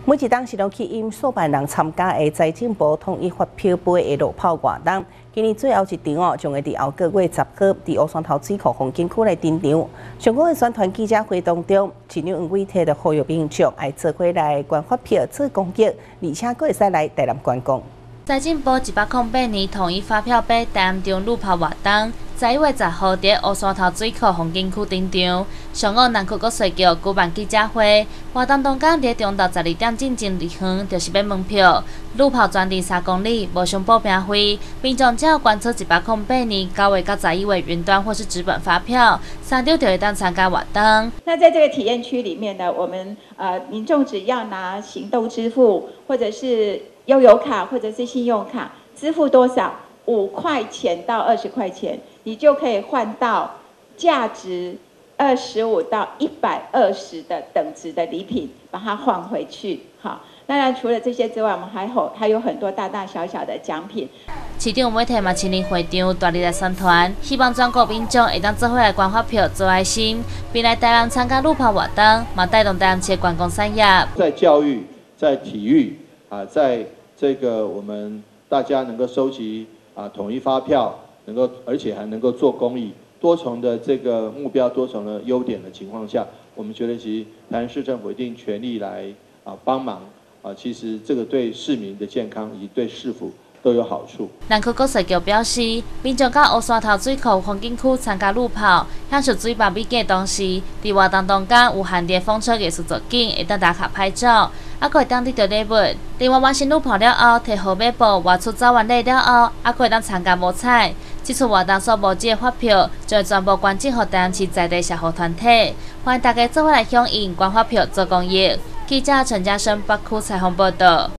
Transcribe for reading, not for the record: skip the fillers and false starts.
每一档是拢吸引数万人参加的财政部统一发票杯的路跑活动。今年最后一场将会伫后个月10号伫乌山头水库风景区来登场。上个月宣传记者会当中，市长黄伟提就呼吁民众爱做回来捐发票做公益，而且佫会使来台南观光。 财政部108年统一发票杯台南场路跑活动。11月10号伫乌山头水库风景区登场，上午南区国税局举办记者会，活动当天伫中昼12点进前入园，就是买门票。路跑全程3公里，无上报名费，民众只要捐出108年9月到11月云端或是纸本发票，3场就会当参加活动。 那在这个体验区里面呢，我们民众只要拿行动支付，或者是悠游卡，或者是信用卡，支付多少？5块钱到20块钱。你就可以换到价值25到120的等值的礼品，把它换回去。好，当然除了这些之外，我们还有很多大大小小的奖品。 市长媒体嘛，亲临会场大力来宣传，希望全国民众会当做伙来捐发票做爱心，并来台南参加路跑活动，嘛带动台南市的观光产业。 在教育、在体育在这个我们大家能够收集统一发票。而且还能够做公益，多重的这个目标、多重的优点的情况下，我们觉得其实台南市政府一定全力来帮忙其实这个对市民的健康以及对市府都有好处。 南区国税局表示，民众到乌山头水库风景区参加路跑，享受水坝美景的同时，伫活动当天有限定风车艺术作景，会当打卡拍照，还会当得到礼物。另外完成路跑了后，摕号码簿画出早完礼了后，还会当参加摸彩。这次活动所募集的发票，将会全部捐赠予台南市在地社福团体，欢迎大家做伙来响应捐发票做公益。记者陈嘉生北区采访报道。